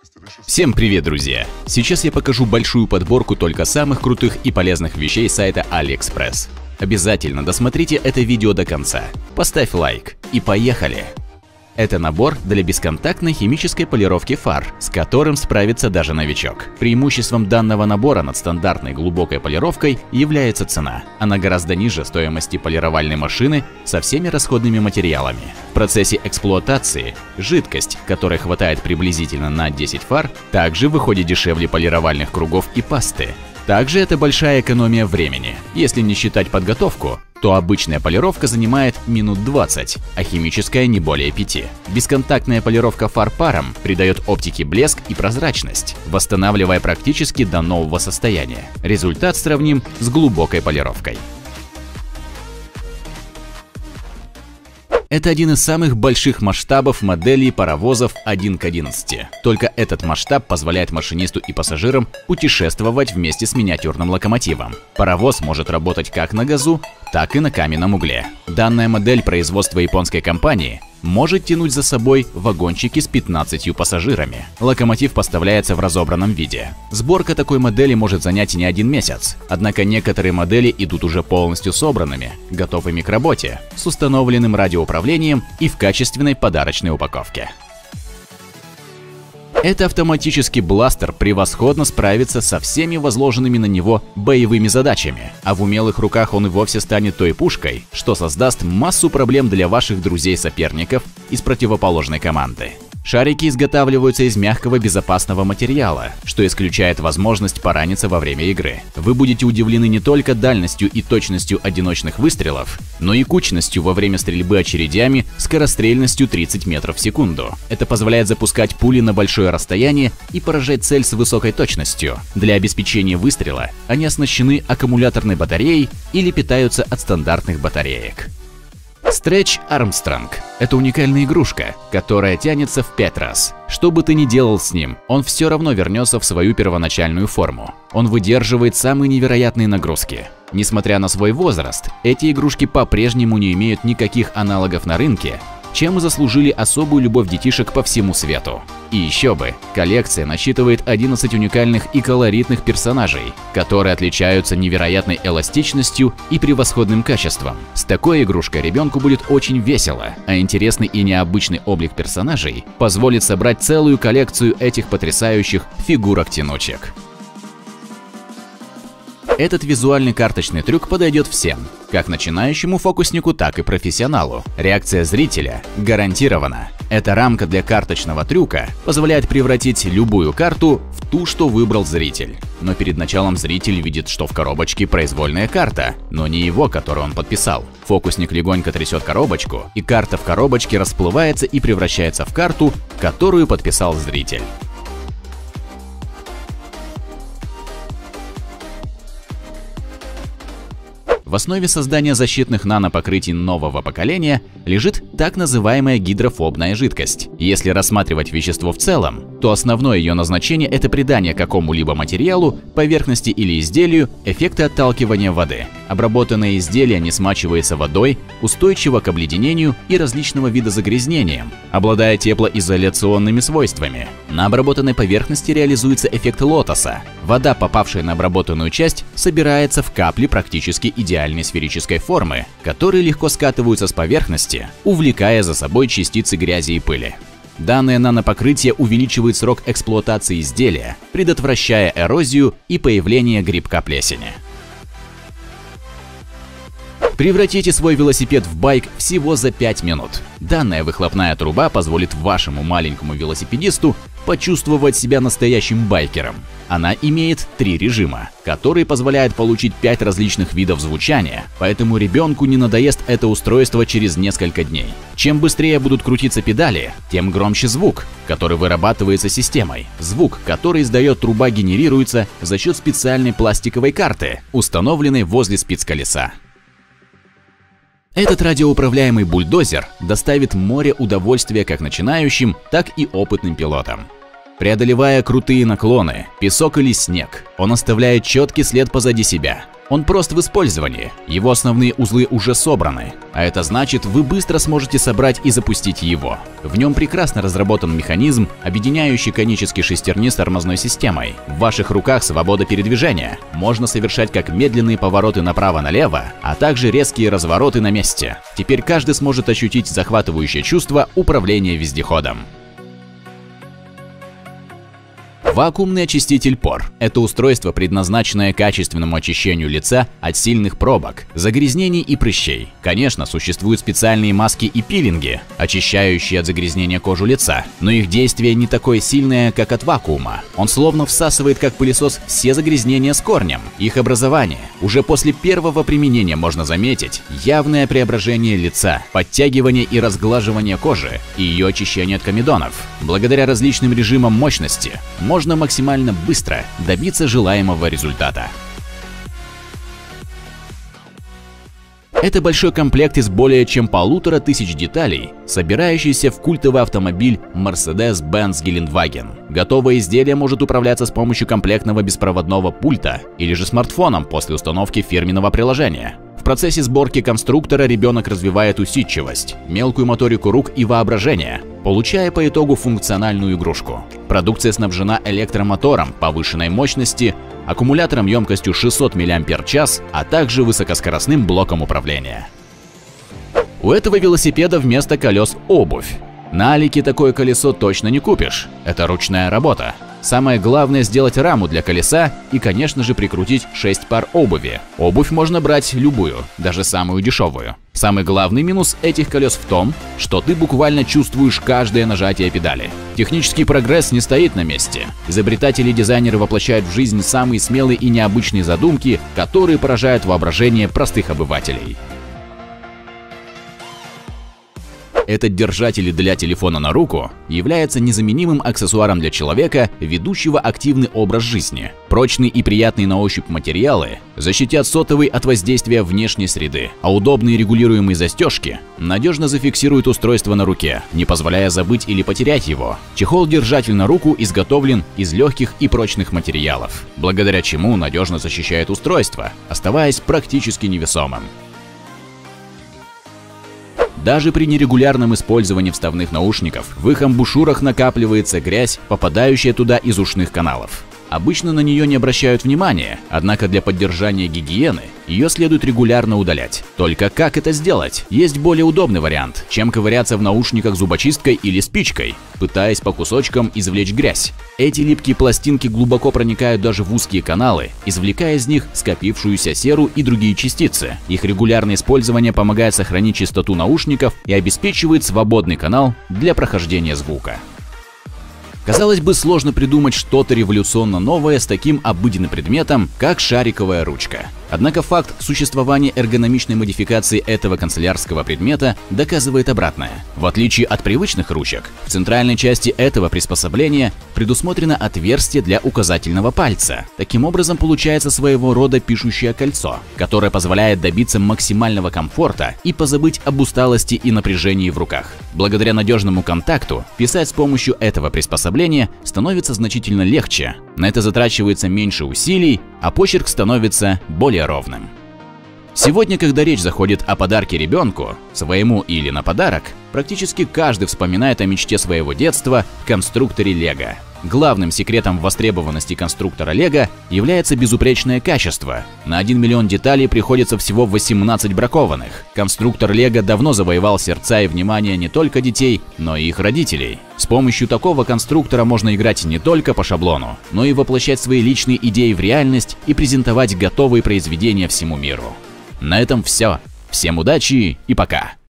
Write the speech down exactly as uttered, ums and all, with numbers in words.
Всем привет, друзья! Сейчас я покажу большую подборку только самых крутых и полезных вещей сайта AliExpress. Обязательно досмотрите это видео до конца, поставь лайк и поехали! Это набор для бесконтактной химической полировки фар, с которым справится даже новичок. Преимуществом данного набора над стандартной глубокой полировкой является цена. Она гораздо ниже стоимости полировальной машины со всеми расходными материалами. В процессе эксплуатации жидкость, которой хватает приблизительно на десять фар, также выходит дешевле полировальных кругов и пасты. Также это большая экономия времени. Если не считать подготовку, то обычная полировка занимает минут двадцать, а химическая не более пяти. Бесконтактная полировка фар паром придает оптике блеск и прозрачность, восстанавливая практически до нового состояния. Результат сравним с глубокой полировкой. Это один из самых больших масштабов моделей паровозов один к одиннадцати. Только этот масштаб позволяет машинисту и пассажирам путешествовать вместе с миниатюрным локомотивом. Паровоз может работать как на газу, так и на каменном угле. Данная модель производства японской компании может тянуть за собой вагончики с пятнадцатью пассажирами. Локомотив поставляется в разобранном виде. Сборка такой модели может занять не один месяц, однако некоторые модели идут уже полностью собранными, готовыми к работе, с установленным радиоуправлением и в качественной подарочной упаковке. Это автоматический бластер превосходно справится со всеми возложенными на него боевыми задачами, а в умелых руках он и вовсе станет той пушкой, что создаст массу проблем для ваших друзей-соперников из противоположной команды. Шарики изготавливаются из мягкого безопасного материала, что исключает возможность пораниться во время игры. Вы будете удивлены не только дальностью и точностью одиночных выстрелов, но и кучностью во время стрельбы очередями скорострельностью тридцать метров в секунду. Это позволяет запускать пули на большое расстояние и поражать цель с высокой точностью. Для обеспечения выстрела они оснащены аккумуляторной батареей или питаются от стандартных батареек. Stretch Armstrong – это уникальная игрушка, которая тянется в пять раз. Что бы ты ни делал с ним, он все равно вернется в свою первоначальную форму. Он выдерживает самые невероятные нагрузки. Несмотря на свой возраст, эти игрушки по-прежнему не имеют никаких аналогов на рынке, чем и заслужили особую любовь детишек по всему свету. И еще бы, коллекция насчитывает одиннадцать уникальных и колоритных персонажей, которые отличаются невероятной эластичностью и превосходным качеством. С такой игрушкой ребенку будет очень весело, а интересный и необычный облик персонажей позволит собрать целую коллекцию этих потрясающих фигурок-тянучек. Этот визуальный карточный трюк подойдет всем, как начинающему фокуснику, так и профессионалу. Реакция зрителя гарантирована. Эта рамка для карточного трюка позволяет превратить любую карту в ту, что выбрал зритель. Но перед началом зритель видит, что в коробочке произвольная карта, но не его, которую он подписал. Фокусник легонько трясет коробочку, и карта в коробочке расплывается и превращается в карту, которую подписал зритель. В основе создания защитных нанопокрытий нового поколения лежит так называемая гидрофобная жидкость. Если рассматривать вещество в целом, то основное ее назначение – это придание какому-либо материалу, поверхности или изделию эффекта отталкивания воды. Обработанное изделие не смачивается водой, устойчиво к обледенению и различного вида загрязнениям, обладая теплоизоляционными свойствами. На обработанной поверхности реализуется эффект лотоса. Вода, попавшая на обработанную часть, собирается в капли практически идеальной сферической формы, которые легко скатываются с поверхности, увлекая за собой частицы грязи и пыли. Данное нанопокрытие увеличивает срок эксплуатации изделия, предотвращая эрозию и появление грибка плесени. Превратите свой велосипед в байк всего за пять минут. Данная выхлопная труба позволит вашему маленькому велосипедисту почувствовать себя настоящим байкером. Она имеет три режима, которые позволяют получить пять различных видов звучания, поэтому ребенку не надоест это устройство через несколько дней. Чем быстрее будут крутиться педали, тем громче звук, который вырабатывается системой. Звук, который издает труба, генерируется за счет специальной пластиковой карты, установленной возле спицколеса. Этот радиоуправляемый бульдозер доставит море удовольствия как начинающим, так и опытным пилотам. Преодолевая крутые наклоны, песок или снег, он оставляет четкий след позади себя. Он прост в использовании, его основные узлы уже собраны, а это значит, вы быстро сможете собрать и запустить его. В нем прекрасно разработан механизм, объединяющий конические шестерни с тормозной системой. В ваших руках свобода передвижения. Можно совершать как медленные повороты направо-налево, а также резкие развороты на месте. Теперь каждый сможет ощутить захватывающее чувство управления вездеходом. Вакуумный очиститель пор – это устройство, предназначенное качественному очищению лица от сильных пробок, загрязнений и прыщей. Конечно, существуют специальные маски и пилинги, очищающие от загрязнения кожу лица, но их действие не такое сильное, как от вакуума. Он словно всасывает, как пылесос, все загрязнения с корнем. Их образование. Уже после первого применения можно заметить явное преображение лица, подтягивание и разглаживание кожи и ее очищение от комедонов. Благодаря различным режимам мощности можно максимально быстро добиться желаемого результата. Это большой комплект из более чем полутора тысяч деталей, собирающийся в культовый автомобиль Mercedes-Benz Гелендваген. Готовое изделие может управляться с помощью комплектного беспроводного пульта или же смартфоном после установки фирменного приложения. В процессе сборки конструктора ребенок развивает усидчивость, мелкую моторику рук и воображение, получая по итогу функциональную игрушку. Продукция снабжена электромотором повышенной мощности, аккумулятором емкостью шестьсот миллиампер-час, а также высокоскоростным блоком управления. У этого велосипеда вместо колес обувь. На Алике такое колесо точно не купишь, это ручная работа. Самое главное — сделать раму для колеса и, конечно же, прикрутить шесть пар обуви. Обувь можно брать любую, даже самую дешевую. Самый главный минус этих колес в том, что ты буквально чувствуешь каждое нажатие педали. Технический прогресс не стоит на месте. Изобретатели и дизайнеры воплощают в жизнь самые смелые и необычные задумки, которые поражают воображение простых обывателей. Этот держатель для телефона на руку является незаменимым аксессуаром для человека, ведущего активный образ жизни. Прочные и приятные на ощупь материалы защитят сотовый от воздействия внешней среды, а удобные регулируемые застежки надежно зафиксируют устройство на руке, не позволяя забыть или потерять его. Чехол-держатель на руку изготовлен из легких и прочных материалов, благодаря чему надежно защищает устройство, оставаясь практически невесомым. Даже при нерегулярном использовании вставных наушников в их амбушюрах накапливается грязь, попадающая туда из ушных каналов. Обычно на нее не обращают внимания, однако для поддержания гигиены ее следует регулярно удалять. Только как это сделать? Есть более удобный вариант, чем ковыряться в наушниках зубочисткой или спичкой, пытаясь по кусочкам извлечь грязь. Эти липкие пластинки глубоко проникают даже в узкие каналы, извлекая из них скопившуюся серу и другие частицы. Их регулярное использование помогает сохранить чистоту наушников и обеспечивает свободный канал для прохождения звука. Казалось бы, сложно придумать что-то революционно новое с таким обыденным предметом, как шариковая ручка. Однако факт существования эргономичной модификации этого канцелярского предмета доказывает обратное. В отличие от привычных ручек, в центральной части этого приспособления предусмотрено отверстие для указательного пальца. Таким образом, получается своего рода пишущее кольцо, которое позволяет добиться максимального комфорта и позабыть об усталости и напряжении в руках. Благодаря надежному контакту писать с помощью этого приспособления становится значительно легче. На это затрачивается меньше усилий, а почерк становится более ровным. Сегодня, когда речь заходит о подарке ребенку, своему или на подарок, практически каждый вспоминает о мечте своего детства – конструкторе Лего. Главным секретом востребованности конструктора Лего является безупречное качество. На один миллион деталей приходится всего восемнадцать бракованных. Конструктор Лего давно завоевал сердца и внимание не только детей, но и их родителей. С помощью такого конструктора можно играть не только по шаблону, но и воплощать свои личные идеи в реальность и презентовать готовые произведения всему миру. На этом все. Всем удачи и пока!